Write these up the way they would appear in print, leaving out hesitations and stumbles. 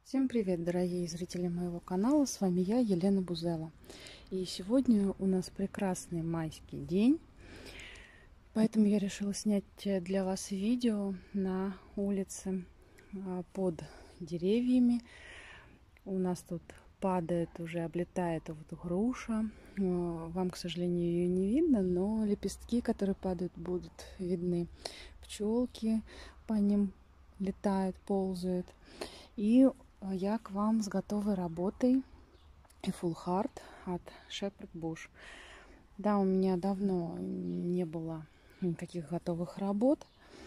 Всем привет, дорогие зрители моего канала, с вами я, Елена Бузела. И сегодня у нас прекрасный майский день, поэтому я решила снять для вас видео на улице под деревьями. У нас тут падает, уже облетает вот груша. Вам, к сожалению, ее не видно, но лепестки, которые падают, будут видны. Пчелки по ним летают, ползают. И я к вам с готовой работой Full Heart от Shepherd Bush. Да, у меня давно не было никаких готовых работ.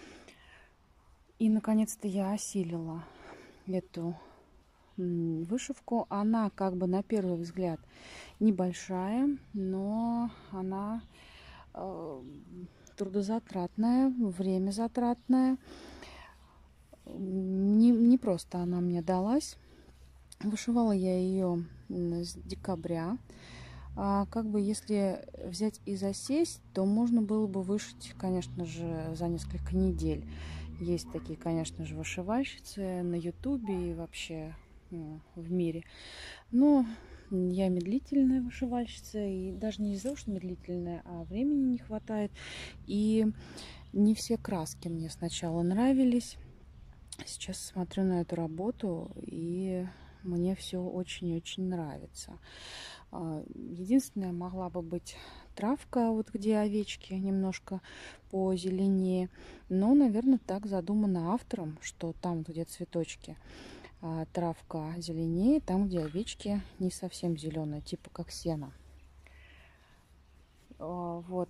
И наконец-то я осилила эту вышивку. Она как бы на первый взгляд небольшая, но она трудозатратная, время затратная. Не просто она мне далась. Вышивала я ее с декабря. Как бы если взять и засесть, то можно было бы вышить, конечно же, за несколько недель. Есть такие, конечно же, вышивальщицы на ютубе и вообще в мире. Но я медлительная вышивальщица, и даже не из-за того, что медлительная, а времени не хватает. И не все краски мне сначала нравились. Сейчас смотрю на эту работу, и мне все очень-очень нравится. Единственное, могла бы быть травка, вот где овечки немножко позеленее. Но, наверное, так задумано автором, что там, где цветочки, травка зеленее, там, где овечки не совсем зеленые, типа как сено. Вот.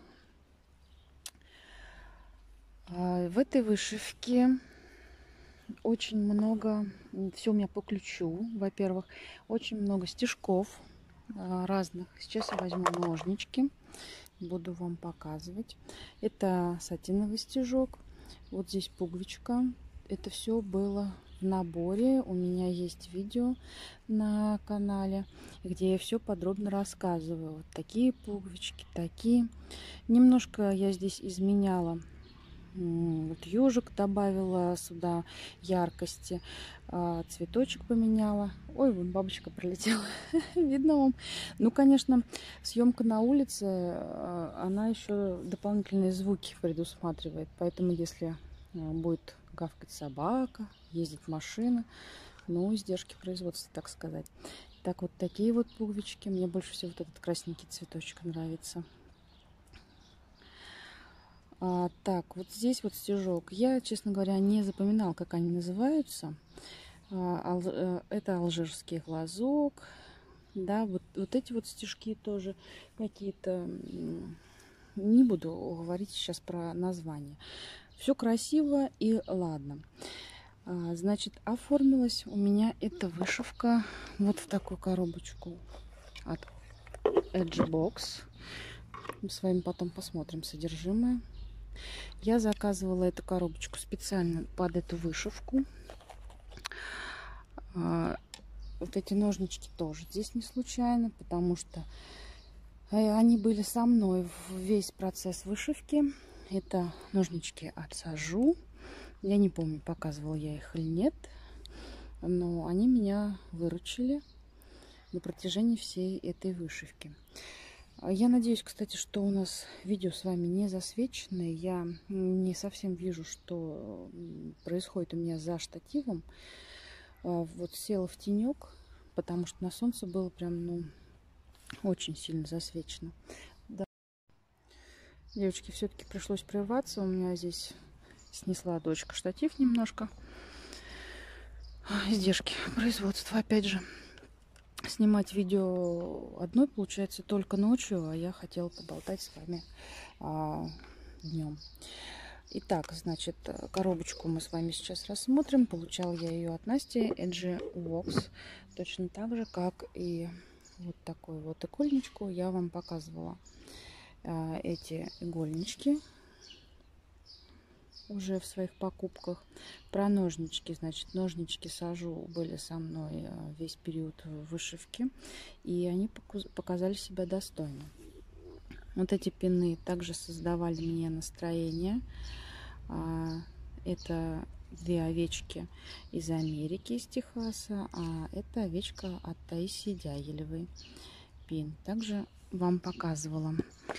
В этой вышивке очень много, все у меня по ключу, во-первых, очень много стежков разных. Сейчас я возьму ножнички, буду вам показывать. Это сатиновый стежок, вот здесь пуговичка. Это все было в наборе. У меня есть видео на канале, где я все подробно рассказываю. Вот такие пуговички, такие. Немножко я здесь изменяла. Вот ежик добавила сюда яркости, цветочек поменяла. Ой, вон бабочка пролетела. Видно вам? Ну, конечно, съемка на улице, она еще дополнительные звуки предусматривает. Поэтому, если будет гавкать собака, ездить машина, ну, издержки производства, так сказать. Так, вот такие вот пуговички. Мне больше всего вот этот красненький цветочек нравится. Так, вот здесь вот стежок. Я, честно говоря, не запоминал, как они называются. Это алжирский глазок. Да, вот эти вот стежки тоже какие-то. Не буду говорить сейчас про название. Все красиво и ладно. Значит, оформилась у меня эта вышивка вот в такую коробочку от Edge Box. Мы с вами потом посмотрим содержимое. Я заказывала эту коробочку специально под эту вышивку. Вот эти ножнички тоже здесь не случайно, потому что они были со мной в весь процесс вышивки. Это ножнички от Сажу. Я не помню, показывала я их или нет, но они меня выручили на протяжении всей этой вышивки. Я надеюсь, кстати, что у нас видео с вами не засвеченное. Я не совсем вижу, что происходит у меня за штативом. Вот села в тенек, потому что на солнце было прям, ну, очень сильно засвечено. Да. Девочки, все-таки пришлось прерваться. У меня здесь снесла дочка штатив немножко. Издержки производства, опять же. Снимать видео одной получается только ночью, а я хотела поболтать с вами днем. Итак, значит, коробочку мы с вами сейчас рассмотрим. Получала я ее от Насти Edge Box. Точно так же, как и вот такую вот игольничку я вам показывала. Эти игольнички уже в своих покупках. Про ножнички, значит, ножнички Сажу были со мной весь период вышивки, и они показали себя достойно. Вот эти пины также создавали мне настроение. Это две овечки из Америки, из Техаса, а это овечка от Таисии Дягилевой, Пин. Также вам показывала.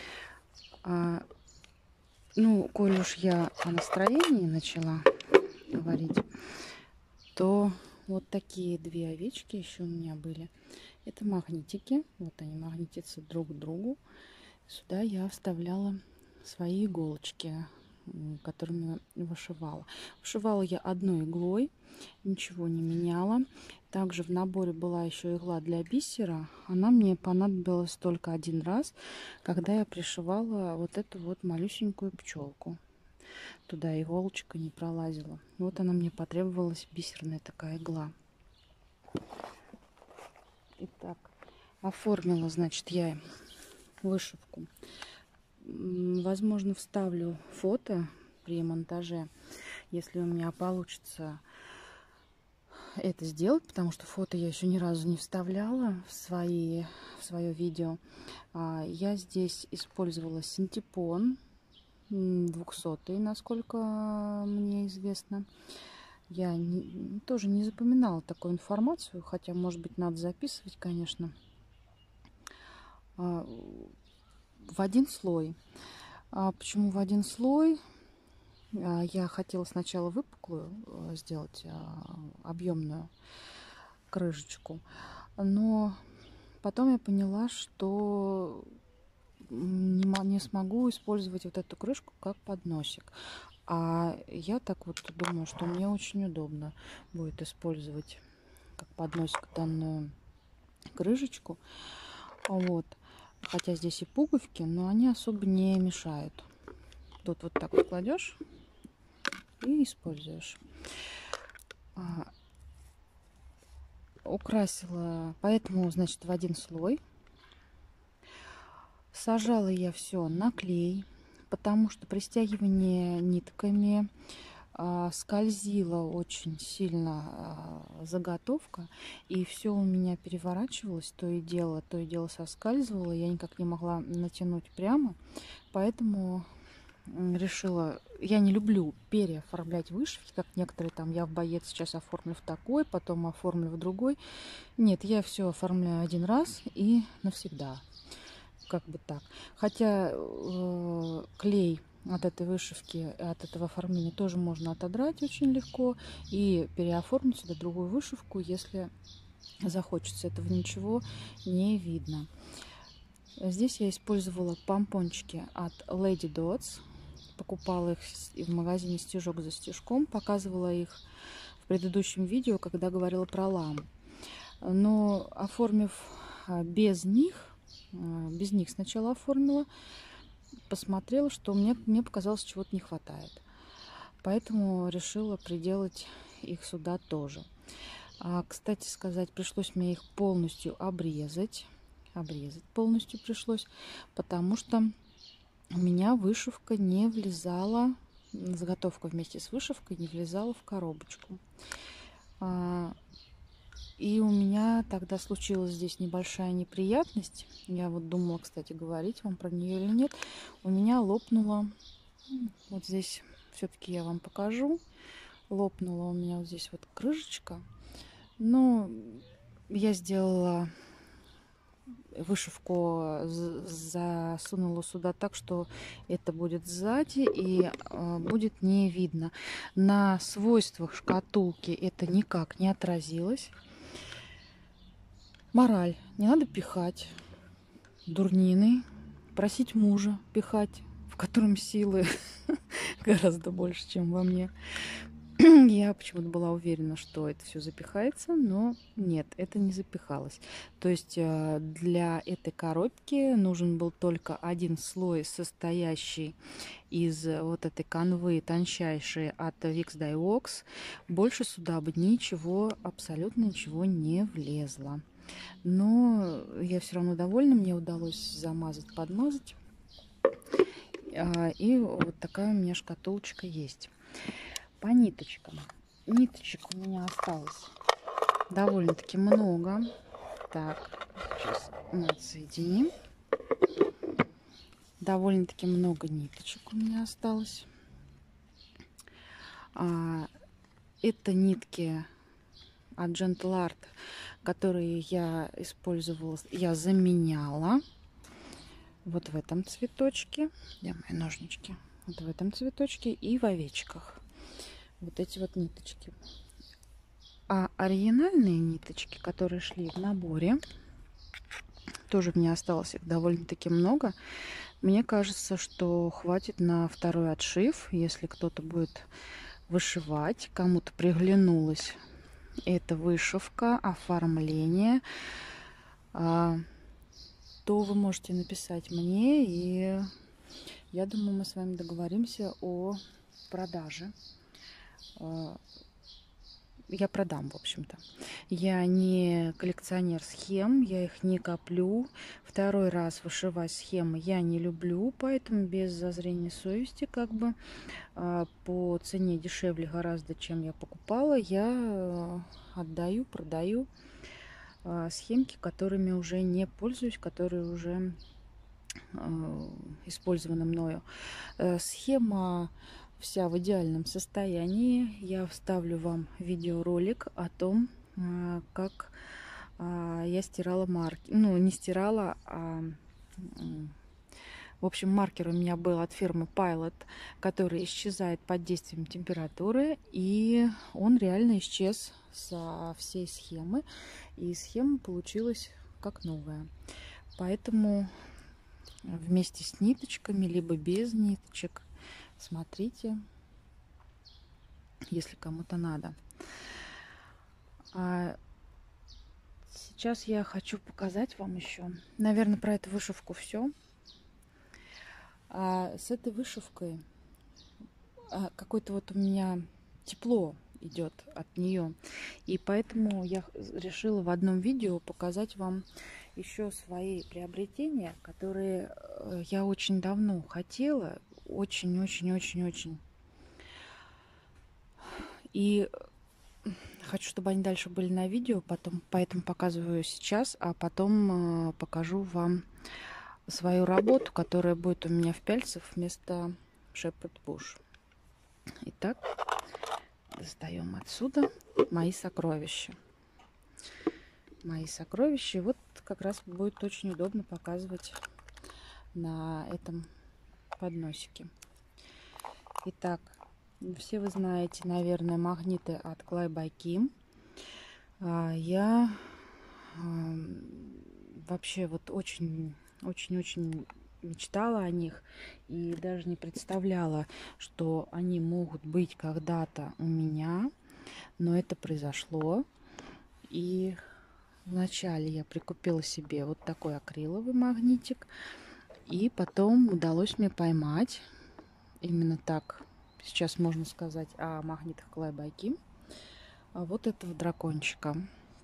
Ну, коль уж я о настроении начала говорить, то вот такие две овечки еще у меня были. Это магнитики. Вот они магнитятся друг к другу. Сюда я вставляла свои иголочки, которыми вышивала. Вышивала я одной иглой, ничего не меняла. Также в наборе была еще игла для бисера. Она мне понадобилась только один раз, когда я пришивала вот эту вот малюсенькую пчелку. Туда иголочка не пролазила. Вот она мне потребовалась, бисерная такая игла. Итак, оформила, значит, я вышивку. Возможно, вставлю фото при монтаже, если у меня получится это сделать, потому что фото я еще ни разу не вставляла в свое видео. Я здесь использовала синтепон 200, насколько мне известно. Я тоже не запоминала такую информацию, хотя, может быть, надо записывать, конечно. В один слой. Почему в один слой? Я хотела сначала выпуклую сделать, объемную крышечку, но потом я поняла, что не смогу использовать вот эту крышку как подносик. А я так вот думаю, что мне очень удобно будет использовать как подносик данную крышечку. Вот. Хотя здесь и пуговки, но они особо не мешают. Тут вот так вот кладешь и используешь. Украсила, поэтому, значит, в один слой. Сажала я все на клей, потому что при стягивании нитками скользила очень сильно заготовка, и все у меня переворачивалось, то и дело соскальзывало, я никак не могла натянуть прямо, поэтому решила, я не люблю переоформлять вышивки, как некоторые там, я в боец сейчас оформлю в такой, потом оформлю в другой. Нет, я все оформляю один раз и навсегда, как бы так. Хотя клей от этой вышивки, от этого оформления тоже можно отодрать очень легко и переоформить сюда другую вышивку, если захочется. Этого ничего не видно. Здесь я использовала помпончики от Lady Dots. Покупала их в магазине стежок за стежком. Показывала их в предыдущем видео, когда говорила про ламу. Но оформив без них сначала оформила, посмотрела, что мне показалось, чего-то не хватает. Поэтому решила приделать их сюда тоже. Кстати сказать, пришлось мне их полностью обрезать. Полностью пришлось, потому что у меня вышивка не влезала, заготовка вместе с вышивкой не влезала в коробочку. И у меня тогда случилась здесь небольшая неприятность. Я вот думала, кстати, говорить вам про нее или нет. У меня лопнула, вот здесь все-таки я вам покажу, лопнула у меня вот здесь вот крышечка. Но я сделала вышивку, засунула сюда так, что это будет сзади и будет не видно. На свойствах шкатулки это никак не отразилось. Мораль: не надо пихать дурнины, просить мужа пихать, в котором силы гораздо больше, чем во мне. Я почему-то была уверена, что это все запихается, но нет, это не запихалось. То есть для этой коробки нужен был только один слой, состоящий из вот этой канвы тончайшей от Wix Dye Works. Больше сюда бы ничего, абсолютно ничего не влезло. Но я все равно довольна, мне удалось замазать, подмазать. И вот такая у меня шкатулочка есть. По ниточкам. Ниточек у меня осталось довольно-таки много. Так, сейчас мы отсоединим. Довольно-таки много ниточек у меня осталось. Это нитки от Gentle Art, которые я использовала, я заменяла вот в этом цветочке. Где мои ножнички? Вот в этом цветочке и в овечках. Вот эти вот ниточки. А оригинальные ниточки, которые шли в наборе, тоже мне осталось их довольно-таки много. Мне кажется, что хватит на второй отшив, если кто-то будет вышивать, кому-то приглянулась эта вышивка, оформление, то вы можете написать мне, и я думаю, мы с вами договоримся о продаже. Я продам, в общем-то. Я не коллекционер схем, я их не коплю. Второй раз вышивать схемы я не люблю, поэтому без зазрения совести, как бы по цене дешевле гораздо, чем я покупала, я отдаю, продаю схемки, которыми уже не пользуюсь, которые уже использованы мною. Схема вся в идеальном состоянии. Я вставлю вам видеоролик о том, как я стирала марки. Ну, не стирала, в общем, маркер у меня был от фирмы Pilot, который исчезает под действием температуры. И он реально исчез со всей схемы. И схема получилась как новая. Поэтому вместе с ниточками, либо без ниточек, смотрите, если кому-то надо. А сейчас я хочу показать вам еще, наверное, про эту вышивку все. С этой вышивкой какое-то вот у меня тепло идет от нее, и поэтому я решила в одном видео показать вам еще свои приобретения, которые я очень давно хотела, очень. И хочу, чтобы они дальше были на видео, поэтому показываю сейчас, а потом покажу вам свою работу, которая будет у меня в Пяльцев вместо Shepherd Bush. Итак, достаем отсюда мои сокровища. Мои сокровища. Вот как раз будет очень удобно показывать на этом подносике. Итак, все вы знаете, наверное, магниты от Clay by Kim. Я вообще вот очень мечтала о них и даже не представляла, что они могут быть когда-то у меня, но это произошло. И вначале я прикупила себе вот такой акриловый магнитик, и потом удалось мне поймать, именно так сейчас можно сказать о магнитах Clay by Kim, вот этого дракончика.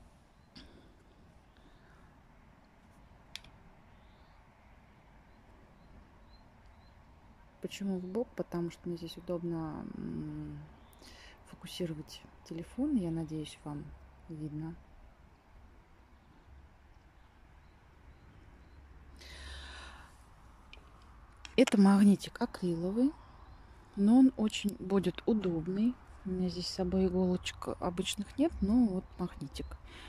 Почему в бок? Потому что мне здесь удобно фокусировать телефон. Я надеюсь, вам видно. Это магнитик акриловый, но он очень будет удобный. У меня здесь с собой иголочек обычных нет, но вот магнитик.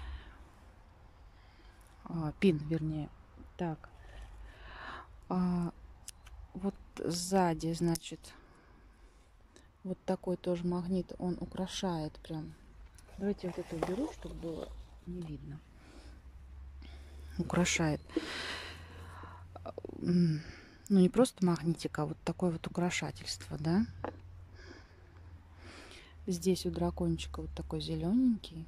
Пин, вернее. Так. Вот сзади, значит, вот такой тоже магнит, он украшает прям. Давайте вот это уберу, чтобы было не видно. Украшает. Ну, не просто магнитик, а вот такое вот украшательство, да. Здесь у дракончика вот такой зелененький.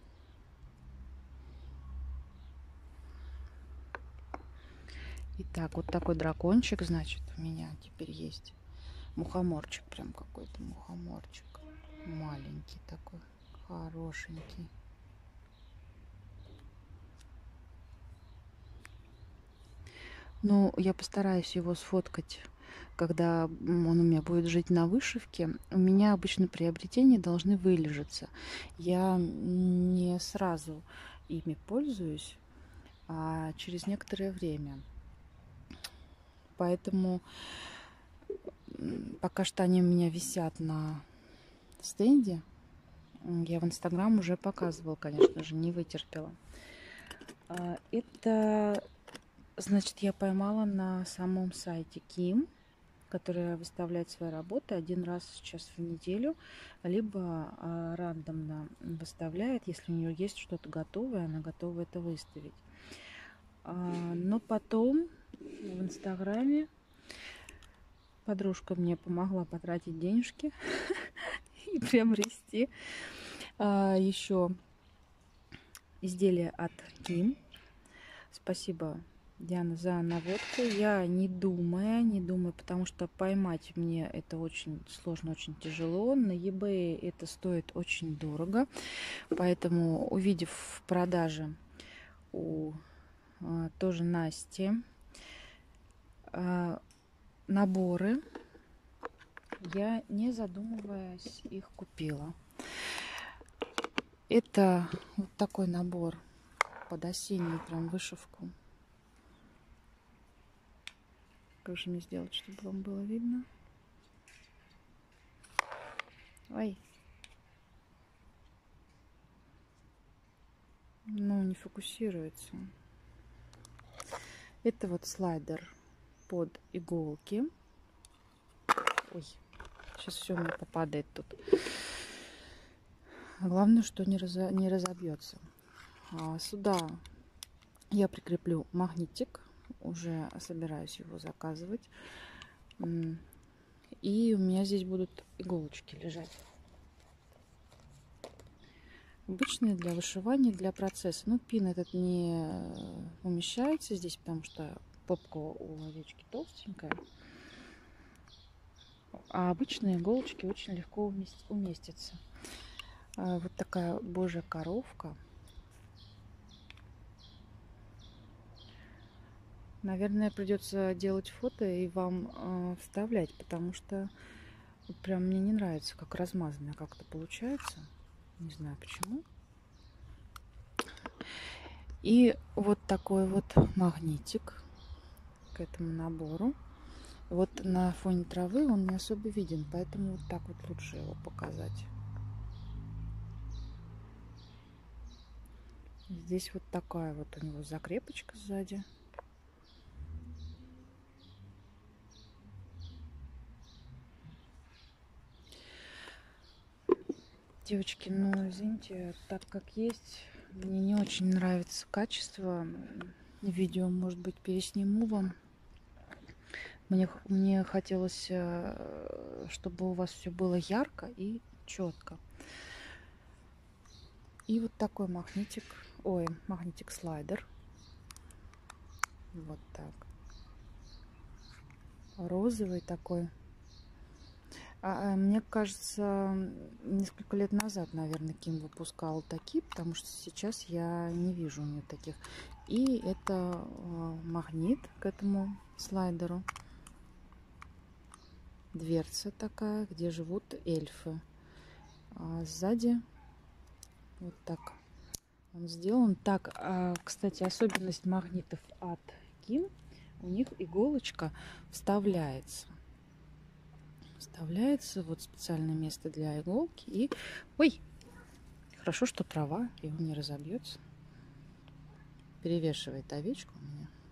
Итак, вот такой дракончик, значит, у меня теперь есть. Мухоморчик, прям какой-то мухоморчик. Маленький такой, хорошенький. Ну, я постараюсь его сфоткать, когда он у меня будет жить на вышивке. У меня обычно приобретения должны вылежаться. Я не сразу ими пользуюсь, а через некоторое время. Поэтому пока что они у меня висят на стенде. Я в Инстаграм уже показывала, конечно же, не вытерпела. Это, значит, я поймала на самом сайте Ким, которая выставляет свои работы один раз сейчас в неделю, либо рандомно выставляет, если у нее есть что-то готовое, она готова это выставить. Но потом в Инстаграме подружка мне помогла потратить денежки и приобрести еще изделие от Ким. Спасибо, Диана, за наводку. Я не думаю, потому что поймать мне это очень сложно, очень тяжело. На eBay это стоит очень дорого. Поэтому, увидев в продаже у тоже Насти наборы, я, не задумываясь, их купила. Это вот такой набор под осеннюю прям вышивку. Как же мне сделать, чтобы вам было видно? Ой. Ну, не фокусируется. Это вот слайдер под иголки. Ой, сейчас все мне попадает тут. Главное, что не разобьется. Сюда я прикреплю магнитик. Уже собираюсь его заказывать. И у меня здесь будут иголочки лежать. Обычные для вышивания, для процесса. Ну, пин этот не умещается здесь, потому что попка у овечки толстенькая. А обычные иголочки очень легко уместятся. Вот такая божья коровка. Наверное, придется делать фото и вам вставлять, потому что вот прям мне не нравится, как размазанное как-то получается. Не знаю почему. И вот такой вот магнитик к этому набору. Вот на фоне травы он не особо виден, поэтому вот так вот лучше его показать. Здесь вот такая вот у него закрепочка сзади. Девочки, ну извините, так как есть, мне не очень нравится качество видео, может быть, пересниму вам. Мне хотелось, чтобы у вас все было ярко и четко. И вот такой магнитик, магнитик-слайдер. Вот так. Розовый такой. Мне кажется, несколько лет назад, наверное, Ким выпускал такие, потому что сейчас я не вижу у нее таких. И это магнит к этому слайдеру. Дверца такая, где живут эльфы. А сзади вот так он сделан. Так, кстати, особенность магнитов от Ким. У них иголочка вставляется. Вставляется вот специальное место для иголки. И, ой, хорошо, что трава, и он не разобьется. Перевешивает овечку у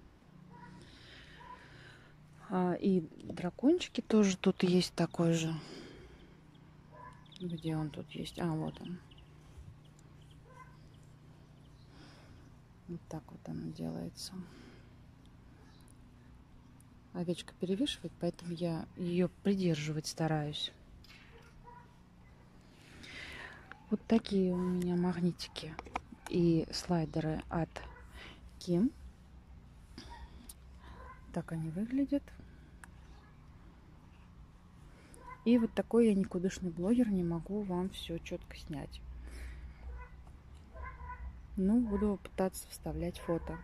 меня. И дракончики тоже тут есть такой же. Где он тут есть? Вот он. Вот так вот оно делается. Овечка перевешивает, поэтому я ее придерживать стараюсь. Вот такие у меня магнитики и слайдеры от Ким. Так они выглядят. И вот такой я никудышный блогер, не могу вам все четко снять. Ну, буду пытаться вставлять фото.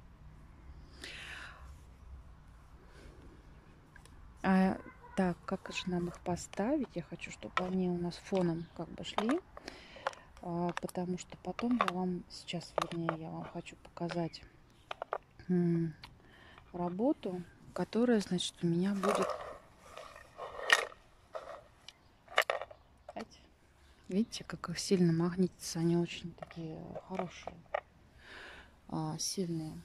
Так, как же нам их поставить? Я хочу, чтобы они у нас фоном как бы шли. Потому что потом я вам, сейчас, вернее, я вам хочу показать работу, которая, значит, у меня будет Видите, как сильно магнитятся. Они очень такие хорошие, сильные.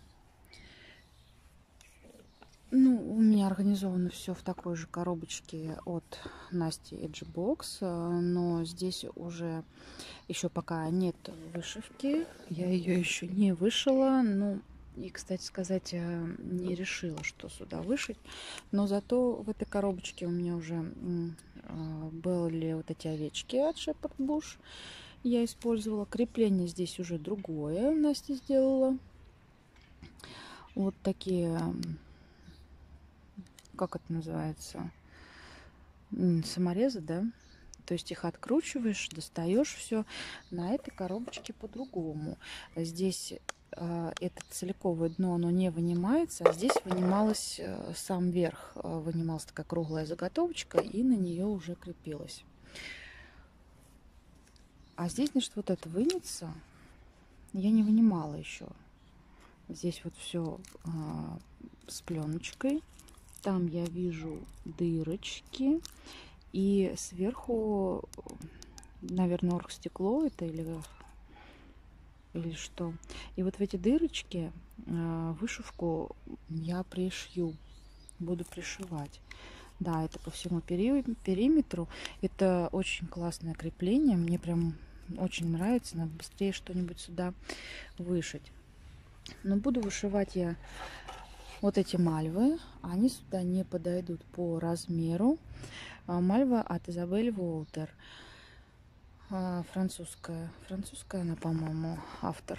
Ну, у меня организовано все в такой же коробочке от Насти Edgebox, но здесь уже еще пока нет вышивки, я ее еще не вышила, ну и, кстати сказать, не решила, что сюда вышить, но зато в этой коробочке у меня уже были вот эти овечки от Shepherd Bush, я использовала, крепление здесь уже другое Настя сделала, вот такие, как это называется, саморезы, да? То есть их откручиваешь, достаешь все. На этой коробочке по-другому. Здесь это целиковое дно, оно не вынимается, а здесь вынималась сам верх, вынималась такая круглая заготовочка, и на нее уже крепилась. А здесь, значит, вот это вынется, я не вынимала еще. Здесь вот все с пленочкой. Там я вижу дырочки. И сверху, наверное, оргстекло это или что. И вот в эти дырочки вышивку я пришью. Буду пришивать. Да, это по всему периметру. Это очень классное крепление. Мне прям очень нравится. Надо быстрее что-нибудь сюда вышить. Но буду вышивать я вот эти мальвы. Они сюда не подойдут по размеру. Мальва от Изабель Уолтер. Французская. Французская она, по-моему, автор.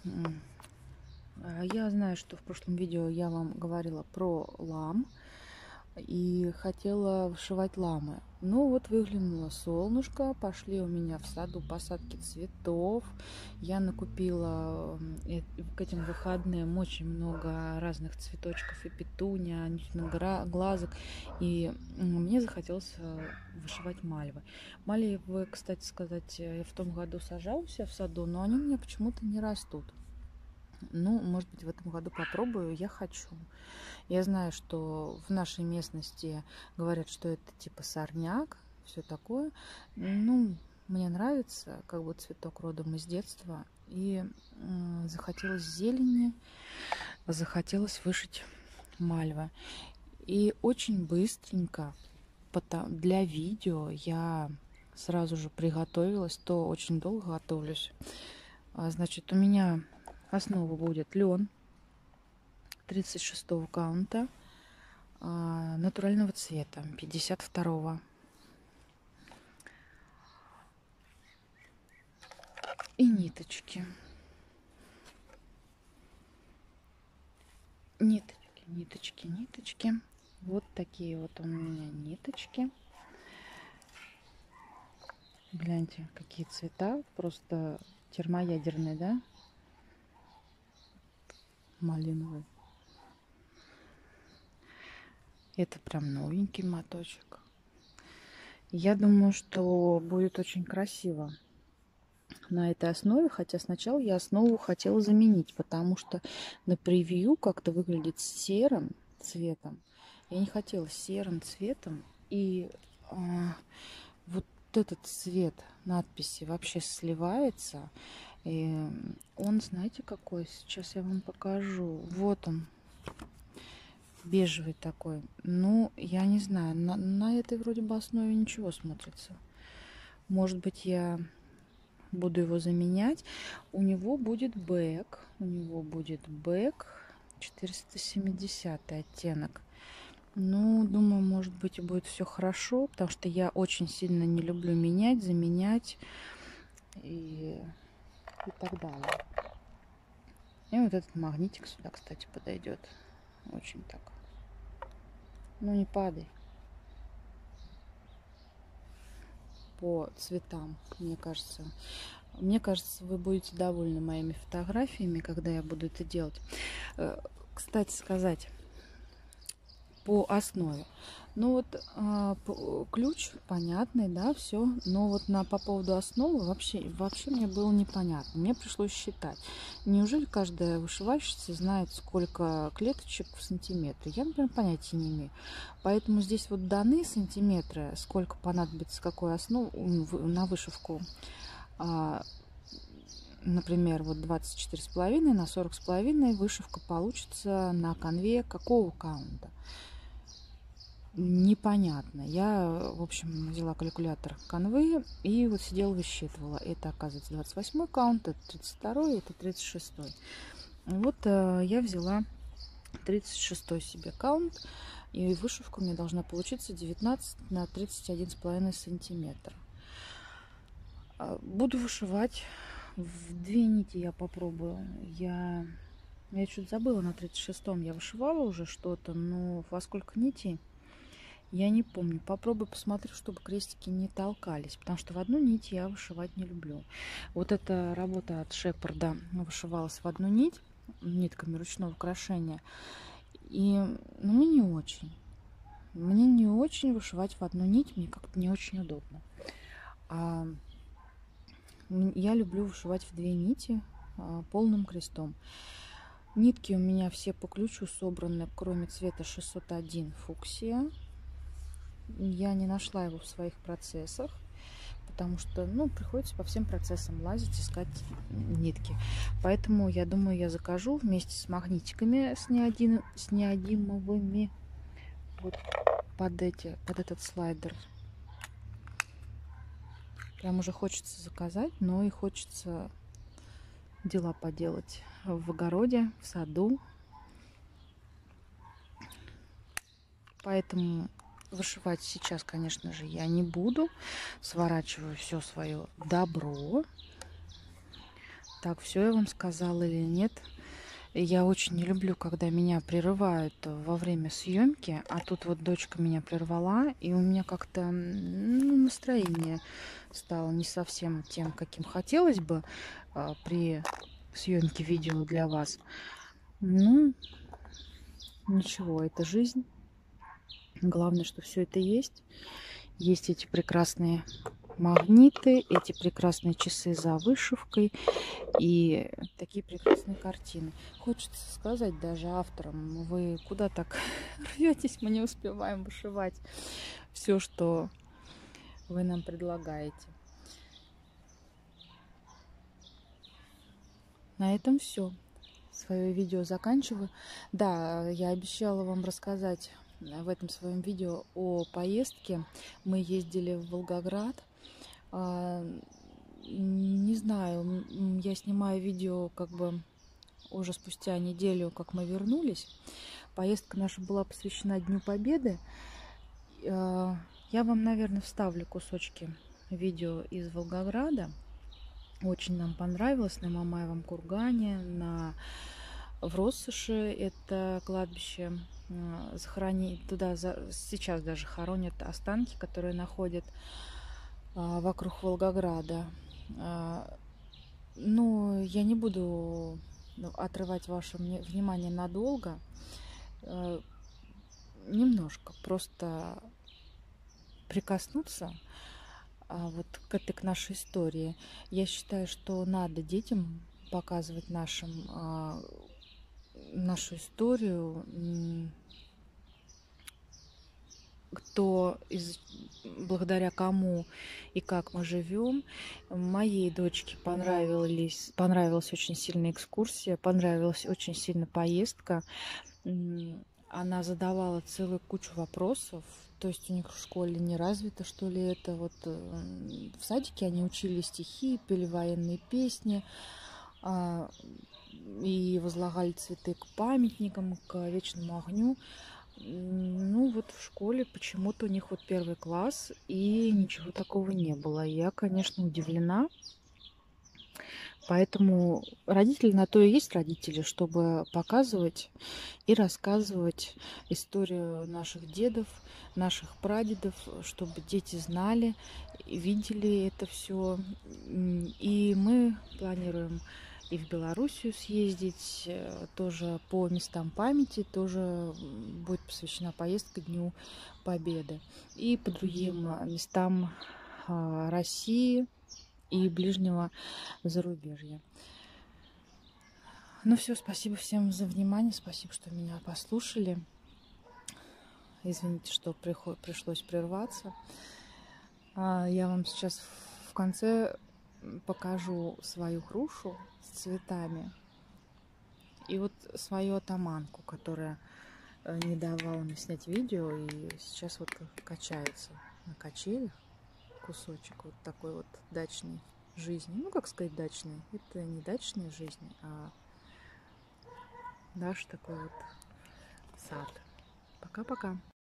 Я знаю, что в прошлом видео я вам говорила про лам. И хотела вышивать ламы. Ну вот выглянуло солнышко, пошли у меня в саду посадки цветов. Я накупила к этим выходным очень много разных цветочков и петуния, глазок. И мне захотелось вышивать мальвы. Мальвы, кстати сказать, я в том году сажала у себя в саду, но они у меня почему-то не растут. Ну, может быть, в этом году попробую, я хочу. Я знаю, что в нашей местности говорят, что это типа сорняк, все такое. Ну, мне нравится, как бы цветок родом из детства. И захотелось зелени, захотелось вышить мальвы. И очень быстренько для видео я сразу же приготовилась, то очень долго готовлюсь. Значит, у меня основа будет лен 36 каунта, натурального цвета 52. И ниточки. Ниточки. Вот такие вот у меня ниточки. Гляньте, какие цвета. Просто термоядерные, да? Малиновый. Это прям новенький моточек. Я думаю, что будет очень красиво на этой основе, хотя сначала я основу хотела заменить, потому что на превью как-то выглядит серым цветом. Я не хотела серым цветом, и вот этот цвет надписи вообще сливается. И он, знаете, какой? Сейчас я вам покажу. Вот он, бежевый такой. Ну, я не знаю, на этой вроде бы основе ничего смотрится. Может быть, я буду его заменять. У него будет бэк. 470 оттенок. Ну, думаю, может быть, и будет все хорошо, потому что я очень сильно не люблю менять, заменять и так далее. И вот этот магнитик сюда, кстати, подойдет. Очень так. Ну, не падай. По цветам, мне кажется. Мне кажется, вы будете довольны моими фотографиями, когда я буду это делать. Кстати сказать, по основе. Ну вот ключ понятный, да, все. Но вот по поводу основы вообще мне было непонятно. Мне пришлось считать. Неужели каждая вышивальщица знает, сколько клеточек в сантиметре? Я, например, понятия не имею. Поэтому здесь вот даны сантиметры, сколько понадобится какой основы на вышивку. Например, вот 24,5 на 40,5 вышивка получится на конве какого каунта? Непонятно. Я, в общем, взяла калькулятор конвы и вот сидела, высчитывала. Это, оказывается, 28 каунт, это 32, это 36. Вот я взяла 36 себе каунт, и вышивка у меня должна получиться 19 на 31,5 сантиметра. Буду вышивать в 2 нити, я попробую. Я чуть забыла, на 36-м я вышивала уже что-то, но во сколько нитей я не помню. Попробую, посмотрю, чтобы крестики не толкались, потому что в одну нить я вышивать не люблю. Вот эта работа от Шепарда вышивалась в одну нить нитками ручного украшения, и мне не очень. Мне не очень вышивать в одну нить, мне как-то не очень удобно. Я люблю вышивать в 2 нити полным крестом. Нитки у меня все по ключу собраны, кроме цвета 601 фуксия. Я не нашла его в своих процессах, потому что, приходится по всем процессам лазить, искать нитки. Поэтому, я думаю, я закажу вместе с магнитиками с неодимовыми вот под этот слайдер. Прям уже хочется заказать, но и хочется дела поделать в огороде, в саду. Поэтому вышивать сейчас, конечно же, я не буду. Сворачиваю все свое добро. Так, все я вам сказала или нет? Я очень не люблю, когда меня прерывают во время съемки. А тут вот дочка меня прервала, и у меня как-то настроение стало не совсем тем, каким хотелось бы при съемке видео для вас. Ну, ничего, это жизнь. Главное, что все это есть. Есть эти прекрасные магниты, эти прекрасные часы за вышивкой и такие прекрасные картины. Хочется сказать даже авторам: вы куда так рветесь, мы не успеваем вышивать все, что вы нам предлагаете. На этом все. Свое видео заканчиваю. Да, я обещала вам рассказать в этом своем видео о поездке. Мы ездили в Волгоград. Не знаю, я снимаю видео как бы уже спустя неделю, как мы вернулись. Поездка наша была посвящена Дню Победы. Я вам, наверное, вставлю кусочки видео из Волгограда. Очень нам понравилось на Мамаевом кургане, в Россоши, это кладбище, туда сейчас даже хоронят останки, которые находят вокруг Волгограда. Но я не буду отрывать ваше внимание надолго. Немножко просто прикоснуться вот к нашей истории. Я считаю, что надо детям показывать нашу историю, благодаря кому и как мы живем. Моей дочке понравилась очень сильно экскурсия, понравилась очень сильно поездка. Она задавала целую кучу вопросов. То есть у них в школе не развито, что ли, это. Вот в садике они учили стихи, пели военные песни и возлагали цветы к памятникам, к вечному огню. Ну вот в школе почему-то у них вот 1 класс, и ничего такого не было. Я, конечно, удивлена. Поэтому родители на то и есть родители, чтобы показывать и рассказывать историю наших дедов, наших прадедов, чтобы дети знали, видели это все. И мы планируем и в Белоруссию съездить, тоже по местам памяти, тоже будет посвящена поездка Дню Победы. И по другим местам России и ближнего зарубежья. Ну все, спасибо всем за внимание, спасибо, что меня послушали. Извините, что пришлось прерваться. Я вам сейчас в конце покажу свою грушу с цветами и вот свою атаманку, которая не давала мне снять видео и сейчас вот качается на качелях. Кусочек вот такой вот дачной жизни. Ну, как сказать дачной? Это не дачная жизнь, а наш такой вот сад. Пока-пока.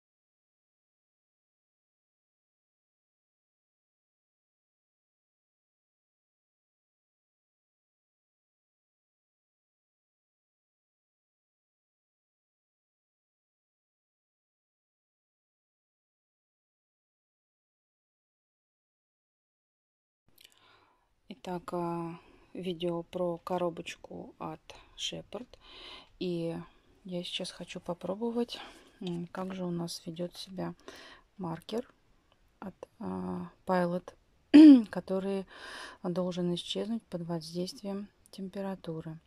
Итак, видео про коробочку от Shepherd. И я сейчас хочу попробовать, как же у нас ведет себя маркер от Pilot, который должен исчезнуть под воздействием температуры.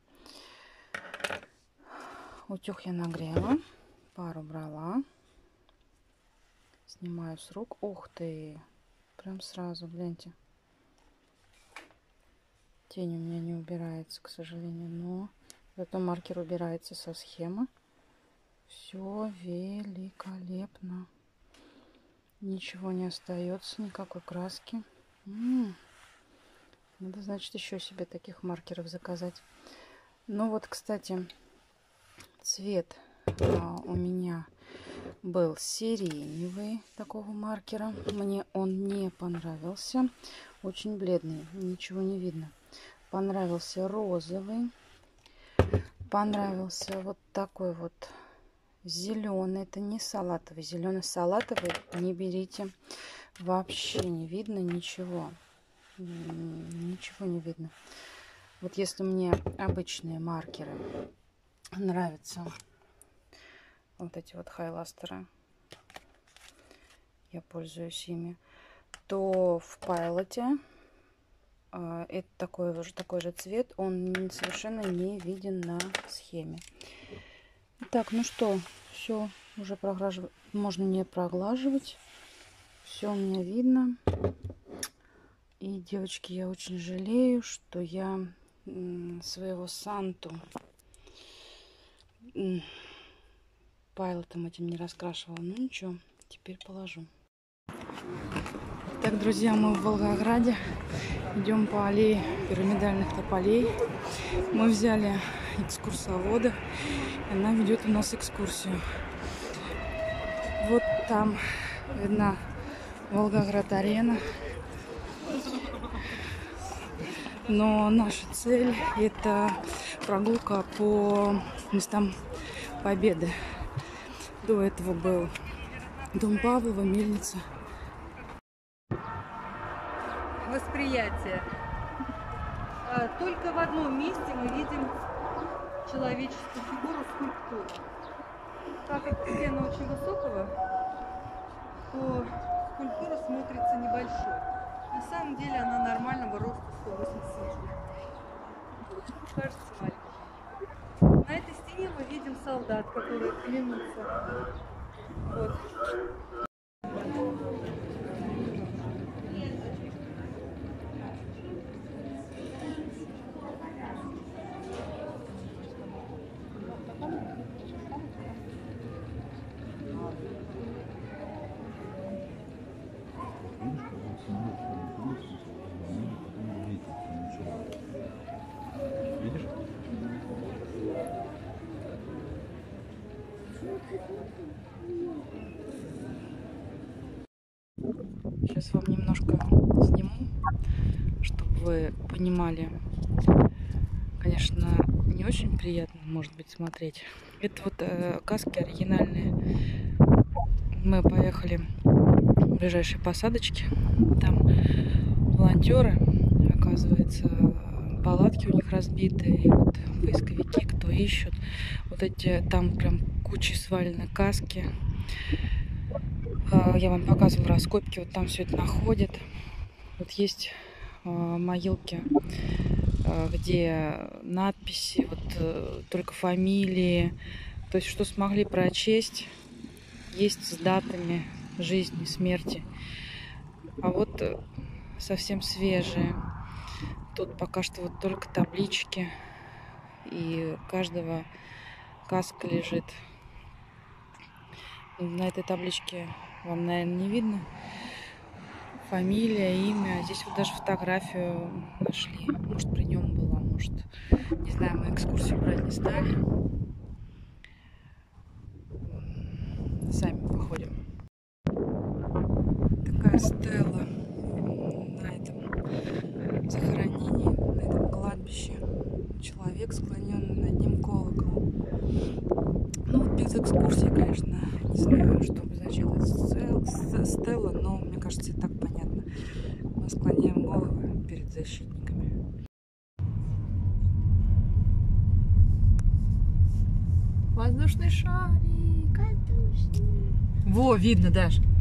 Утюг я нагрела, пару брала, снимаю с рук. Ух ты, прям сразу, гляньте. Тень у меня не убирается, к сожалению, но зато маркер убирается со схемы. Все великолепно. Ничего не остается, никакой краски. Надо, значит, еще себе таких маркеров заказать. Ну вот, кстати, цвет у меня был сиреневый такого маркера. Мне он не понравился. Очень бледный, ничего не видно. Понравился розовый. Понравился вот такой вот зеленый. Это не салатовый. Зеленый салатовый не берите. Вообще не видно ничего. Ничего не видно. Вот если мне обычные маркеры нравятся, вот эти вот хайластеры, я пользуюсь ими, то в Pilot это такой же цвет, он совершенно не виден на схеме. Так, ну что, все уже можно не проглаживать, все у меня видно. И, девочки, я очень жалею, что я своего Санту Пайлотом этим не раскрашивала. Ну ничего, теперь положу. Так, друзья, мы в Волгограде. Идем по аллее пирамидальных тополей. Мы взяли экскурсовода. Она ведет у нас экскурсию. Вот там видна Волгоград-арена. Но наша цель — это прогулка по местам Победы. До этого был Дом Павлова, мельница. Восприятие. Только в одном месте мы видим человеческую фигуру, скульптуру. Так как стена очень высокого, то скульптура смотрится небольшой. На самом деле она нормального роста 180 сантиметров. Кажется маленькой. На этой стене мы видим солдат, которые клянутся. Вот. Сейчас вам немножко сниму, чтобы вы понимали. Конечно, не очень приятно, может быть, смотреть. Это вот каски оригинальные. Мы поехали в ближайшей посадочке. Там волонтеры, оказывается, палатки у них разбиты, и вот поисковики, кто ищут, вот эти, там прям куча сваленной каски. Я вам показывала раскопки, вот там все это находят. Вот есть могилки, где надписи, вот только фамилии, то есть что смогли прочесть, есть с датами жизни, смерти. А вот совсем свежие. Тут пока что вот только таблички, и у каждого каска лежит. На этой табличке вам, наверное, не видно фамилия, имя. Здесь вот даже фотографию нашли. Может, при нем была, может, не знаю, мы экскурсию брать не стали. Сами походим. Такая стела на этом захоронении, на этом кладбище. Человек, склоненный над ним колокол. Ну, вот без экскурсии, конечно, не знаю, что обозначала эта стела, но мне кажется, и так понятно. Мы склоняем головы перед защитниками. Воздушный шарик. Во, видно, Даш.